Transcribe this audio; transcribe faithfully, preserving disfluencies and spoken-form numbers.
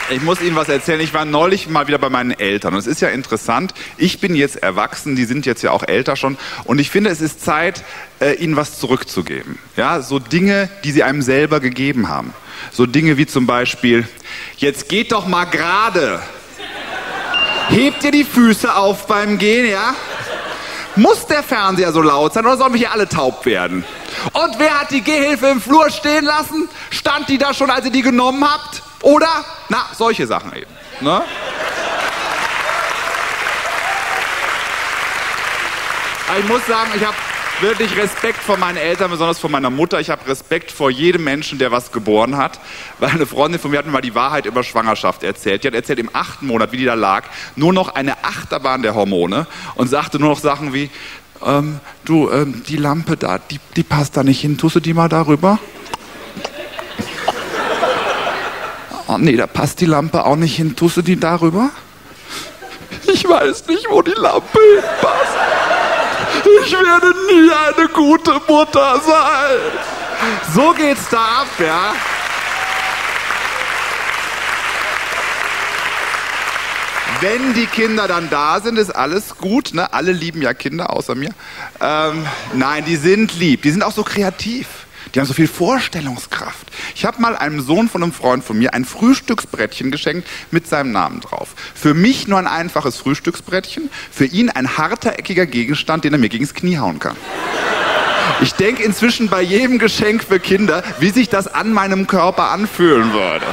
Ich muss Ihnen was erzählen. Ich war neulich mal wieder bei meinen Eltern. Und es ist ja interessant, ich bin jetzt erwachsen, die sind jetzt ja auch älter schon. Und ich finde, es ist Zeit, äh, ihnen was zurückzugeben. Ja, so Dinge, die sie einem selber gegeben haben. So Dinge wie zum Beispiel, jetzt geht doch mal gerade. Hebt ihr die Füße auf beim Gehen, ja? Muss der Fernseher so laut sein oder sollen wir hier alle taub werden? Und wer hat die Gehhilfe im Flur stehen lassen? Stand die da schon, als ihr die genommen habt? Oder? Na, solche Sachen eben. Ne? Aber ich muss sagen, ich habe wirklich Respekt vor meinen Eltern, besonders vor meiner Mutter. Ich habe Respekt vor jedem Menschen, der was geboren hat. Weil eine Freundin von mir hat mir mal die Wahrheit über Schwangerschaft erzählt. Die hat erzählt, im achten Monat, wie die da lag, nur noch eine Achterbahn der Hormone und sagte nur noch Sachen wie, ähm, du, ähm, die Lampe da, die, die passt da nicht hin. Tust du die mal darüber? Oh nee, da passt die Lampe auch nicht hin. Tust du die darüber? Ich weiß nicht, wo die Lampe hinpasst. Ich werde nie eine gute Mutter sein. So geht's da ab, ja. Wenn die Kinder dann da sind, ist alles gut. Ne? Alle lieben ja Kinder, außer mir. Ähm, nein, die sind lieb. Die sind auch so kreativ. Die haben so viel Vorstellungskraft. Ich habe mal einem Sohn von einem Freund von mir ein Frühstücksbrettchen geschenkt mit seinem Namen drauf. Für mich nur ein einfaches Frühstücksbrettchen, für ihn ein harter, eckiger Gegenstand, den er mir gegens Knie hauen kann. Ich denke inzwischen bei jedem Geschenk für Kinder, wie sich das an meinem Körper anfühlen würde.